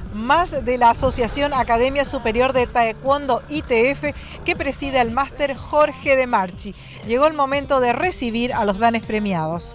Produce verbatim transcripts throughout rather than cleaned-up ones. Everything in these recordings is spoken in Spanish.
más de la Asociación Academia Superior de Taekwondo I T F que preside el máster Jorge De Marchi. Llegó el momento de recibir a los danes premiados.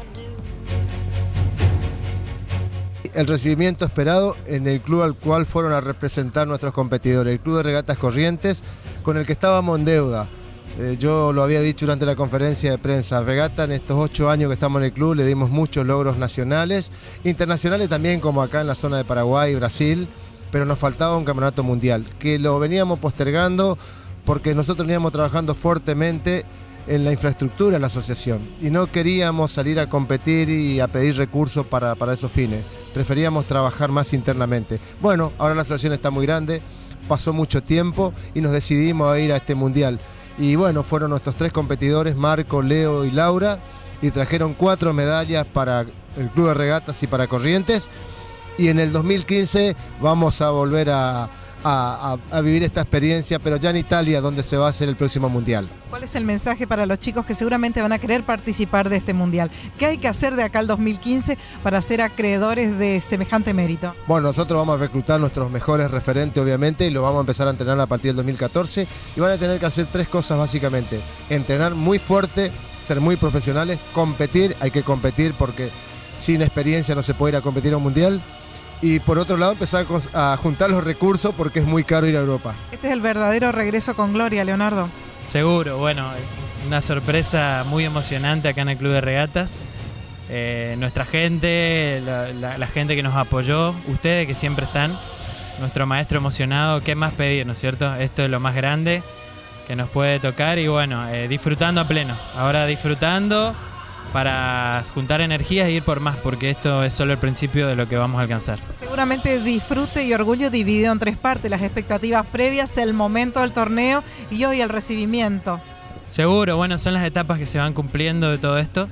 El recibimiento esperado en el club al cual fueron a representar nuestros competidores, el Club de Regatas Corrientes, con el que estábamos en deuda. Eh, yo lo había dicho durante la conferencia de prensa, Regata en estos ocho años que estamos en el club le dimos muchos logros nacionales, internacionales también, como acá en la zona de Paraguay y Brasil, pero nos faltaba un campeonato mundial, que lo veníamos postergando porque nosotros veníamos trabajando fuertemente en la infraestructura de la asociación y no queríamos salir a competir y a pedir recursos para, para esos fines, preferíamos trabajar más internamente. Bueno, ahora la asociación está muy grande, pasó mucho tiempo y nos decidimos a ir a este mundial. Y bueno, fueron nuestros tres competidores, Marco, Leo y Laura, y trajeron cuatro medallas para el Club de Regatas y para Corrientes. Y en el dos mil quince vamos a volver a, a, a, a vivir esta experiencia, pero ya en Italia, donde se va a hacer el próximo mundial. ¿Cuál es el mensaje para los chicos que seguramente van a querer participar de este mundial? ¿Qué hay que hacer de acá al dos mil quince para ser acreedores de semejante mérito? Bueno, nosotros vamos a reclutar nuestros mejores referentes, obviamente, y lo vamos a empezar a entrenar a partir del dos mil catorce. Y van a tener que hacer tres cosas básicamente: entrenar muy fuerte, ser muy profesionales, competir, hay que competir porque sin experiencia no se puede ir a competir a un mundial. Y por otro lado, empezar a juntar los recursos porque es muy caro ir a Europa. Este es el verdadero regreso con gloria, Leonardo. Seguro, bueno, una sorpresa muy emocionante acá en el Club de Regatas. Eh, nuestra gente, la, la, la gente que nos apoyó, ustedes que siempre están, nuestro maestro emocionado, ¿qué más pedir, no es cierto? Esto es lo más grande que nos puede tocar y bueno, eh, disfrutando a pleno. Ahora disfrutando para juntar energías e ir por más, porque esto es solo el principio de lo que vamos a alcanzar. Seguramente disfrute y orgullo dividido en tres partes: las expectativas previas, el momento del torneo y hoy el recibimiento. Seguro, bueno, son las etapas que se van cumpliendo de todo esto.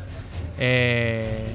Eh,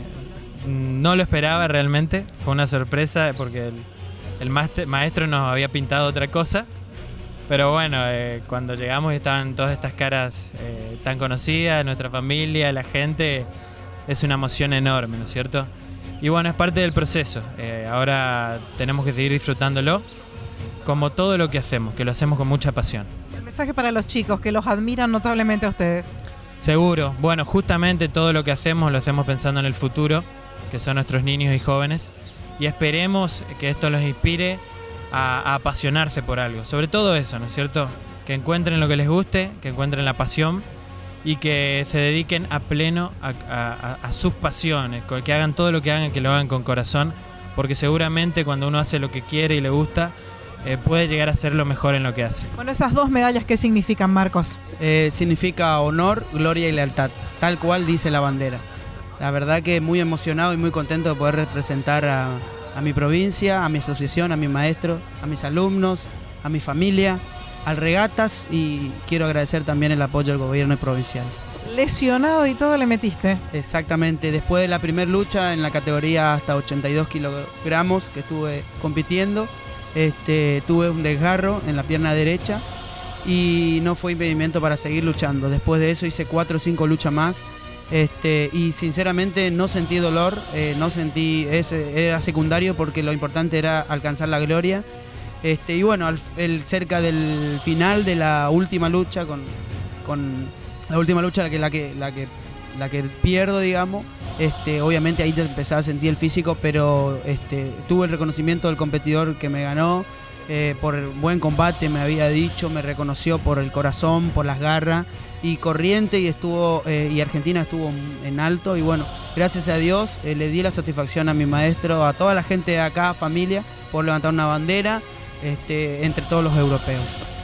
no lo esperaba realmente, fue una sorpresa porque el, el maestro nos había pintado otra cosa. Pero bueno, eh, cuando llegamos y estaban todas estas caras eh, tan conocidas, nuestra familia, la gente, es una emoción enorme, ¿no es cierto? Y bueno, es parte del proceso. Eh, ahora tenemos que seguir disfrutándolo, como todo lo que hacemos, que lo hacemos con mucha pasión. El mensaje para los chicos que los admiran notablemente a ustedes. Seguro. Bueno, justamente todo lo que hacemos lo hacemos pensando en el futuro, que son nuestros niños y jóvenes, y esperemos que esto los inspire A, a apasionarse por algo, sobre todo eso, ¿no es cierto? Que encuentren lo que les guste, que encuentren la pasión y que se dediquen a pleno a, a, a sus pasiones, que hagan todo lo que hagan, que lo hagan con corazón, porque seguramente cuando uno hace lo que quiere y le gusta, eh, puede llegar a ser lo mejor en lo que hace. Bueno, esas dos medallas, ¿qué significan, Marcos? Eh, significa honor, gloria y lealtad, tal cual dice la bandera. La verdad que muy emocionado y muy contento de poder representar a a mi provincia, a mi asociación, a mi maestro, a mis alumnos, a mi familia, al Regatas, y quiero agradecer también el apoyo del gobierno provincial. Lesionado y todo le metiste. Exactamente, después de la primera lucha en la categoría hasta ochenta y dos kilogramos que estuve compitiendo, este, tuve un desgarro en la pierna derecha y no fue impedimento para seguir luchando. Después de eso hice cuatro o cinco luchas más. Este, y sinceramente no sentí dolor, eh, no sentí, ese era secundario porque lo importante era alcanzar la gloria. Este, y bueno, al, el, cerca del final de la última lucha, con, con la última lucha la que, la que, la que, la que pierdo, digamos, este, obviamente ahí te empezaba a sentir el físico, pero este, tuve el reconocimiento del competidor que me ganó eh, por el buen combate, me había dicho, me reconoció por el corazón, por las garras. Y Corriente y estuvo eh, y Argentina estuvo en alto y bueno, gracias a Dios eh, le di la satisfacción a mi maestro, a toda la gente de acá, familia, por levantar una bandera este, entre todos los europeos.